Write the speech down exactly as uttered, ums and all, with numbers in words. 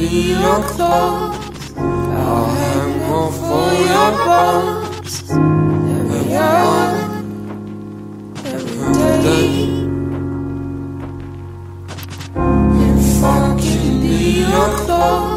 be your clothes, I'll hang all for your bones. Every hour, every day. If I can be your clothes,